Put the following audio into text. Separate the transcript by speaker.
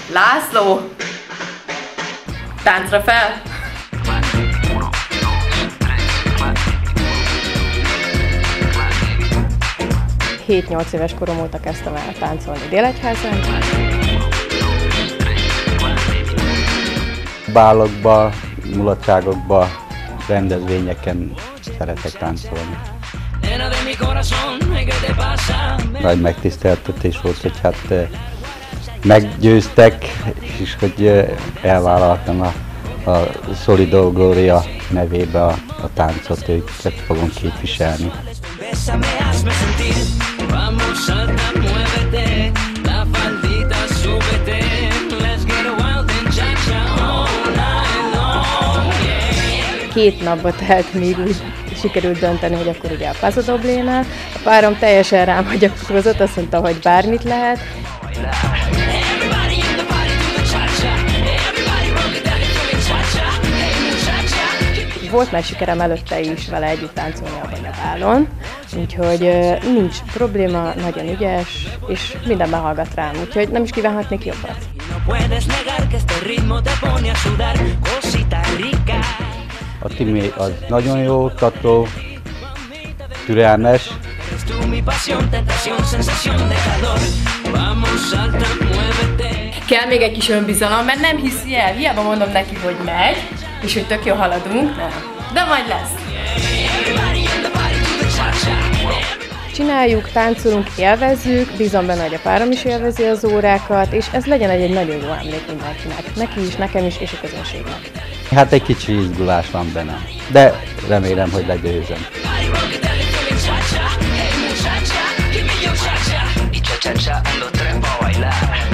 Speaker 1: László! Táncra fel! Hét-nyolc éves korom óta kezdtem el táncolni Délegyházán.
Speaker 2: Bálokba, mulatságokba, rendezvényeken szeretek táncolni. Nagy megtiszteltetés volt, hogy hát meggyőztek, és hogy elvállaltam a Solido Gloria nevébe a táncot, őket fogom képviselni. Két napba telt, míg úgy sikerült dönteni, hogy akkor ugye a Paso Doblénál. A párom teljesen rám hagyatkozott, azt mondta, hogy bármit lehet. Volt már sikerem előtte is vele együtt táncolni a Banyabálon, úgyhogy nincs probléma, nagyon ügyes, és mindenben hallgat rám, úgyhogy nem is kívánhatnék jobbat. A Timi az nagyon jó oktató, türelmes.
Speaker 1: Kell még egy kis önbizalom, mert nem hiszi el. Hiába mondom neki, hogy megy, és hogy tök jól haladunk, de majd lesz. Csináljuk, táncolunk, élvezzük, bízom benne, hogy a párom is élvezi az órákat, és ez legyen egy nagyon jó emlék mindenkinek. Neki is, nekem is, és a közönségnek.
Speaker 2: Hát egy kicsi izgulás van benne, de remélem, hogy legyőzöm.
Speaker 3: Y cha cha cha, ando tres pa' bailar.